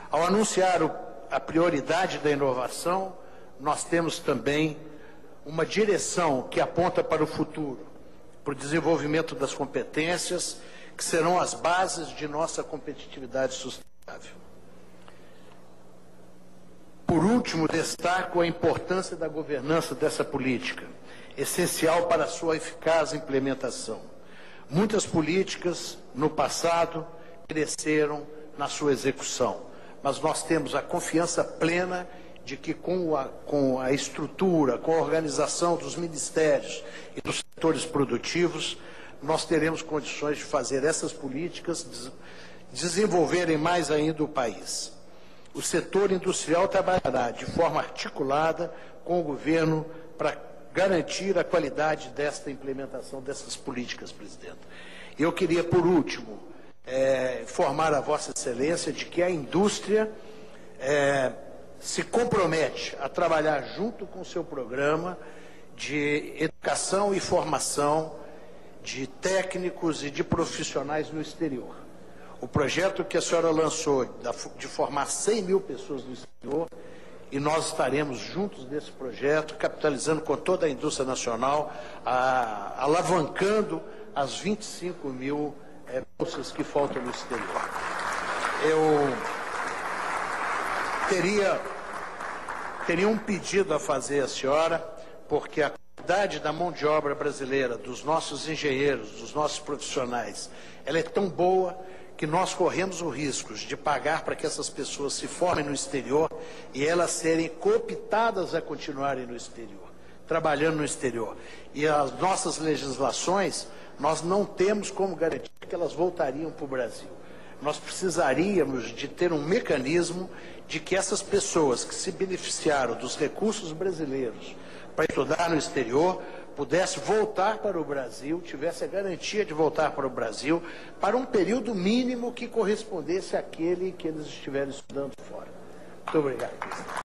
Ao anunciar a prioridade da inovação, nós temos também uma direção que aponta para o futuro, para o desenvolvimento das competências, que serão as bases de nossa competitividade sustentável. Por último, destaco a importância da governança dessa política, essencial para a sua eficaz implementação. Muitas políticas, no passado, cresceram na sua execução, mas nós temos a confiança plena de que com a estrutura, com a organização dos ministérios e dos setores produtivos, nós teremos condições de fazer essas políticas desenvolverem mais ainda o país. O setor industrial trabalhará de forma articulada com o governo para garantir a qualidade desta implementação dessas políticas, presidente. Eu queria, por último, informar a Vossa Excelência de que a indústria se compromete a trabalhar junto com o seu programa de educação e formação de técnicos e de profissionais no exterior. O projeto que a senhora lançou de formar 100 mil pessoas no exterior, e nós estaremos juntos nesse projeto, capitalizando com toda a indústria nacional, alavancando as 25 mil bolsas que faltam no exterior. Eu teria um pedido a fazer à senhora, porque a qualidade da mão de obra brasileira, dos nossos engenheiros, dos nossos profissionais, ela é tão boa que nós corremos o risco de pagar para que essas pessoas se formem no exterior e elas serem cooptadas a continuarem no exterior, trabalhando no exterior. E as nossas legislações, nós não temos como garantir que elas voltariam para o Brasil. Nós precisaríamos de ter um mecanismo de que essas pessoas que se beneficiaram dos recursos brasileiros para estudar no exterior pudesse voltar para o Brasil, tivesse a garantia de voltar para o Brasil para um período mínimo que correspondesse àquele que eles estiverem estudando fora. Muito obrigado.